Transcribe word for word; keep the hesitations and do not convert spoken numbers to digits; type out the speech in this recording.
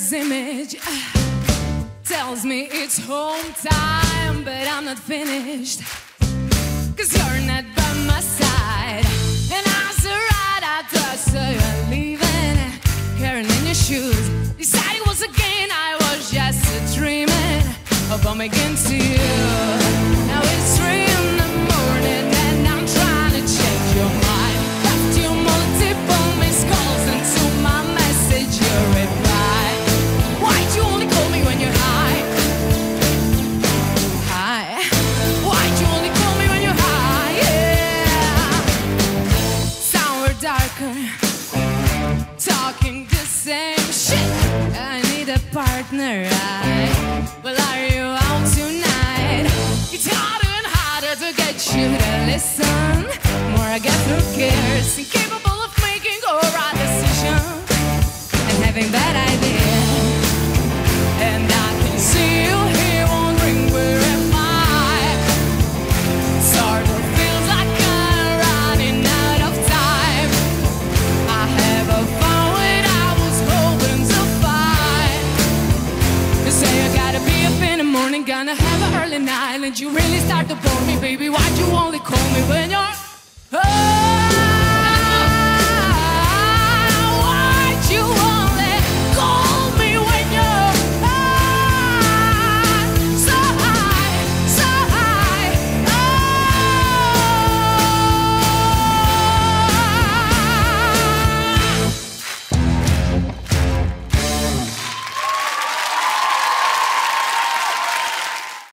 this image tells me it's home time, but I'm not finished, 'cause you're not by my side. And I said right after I saw you're leaving, carrying in your shoes, you said it was again, I was just dreaming of bumping into you. Now it's three in the morning and I'm trying to change your mind. Left you multiple missed calls into my message, your reply. Why'd you only call me when you're high? High. Why'd you only call me when you're high? Yeah. Sound darker, talking the same shit. I need a partner, right? Well, are you out tonight? It's harder and harder to get you to listen. More I get, who cares? Incapable of making a right decision and having bad ideas. And I can see you here wondering where am I? Sort of feels like I'm running out of time. I haven't found what I was hoping to find. You say you gotta be up in the morning, gonna have an early night, and you really start to bore me, baby. Why'd you only call me when you're oh?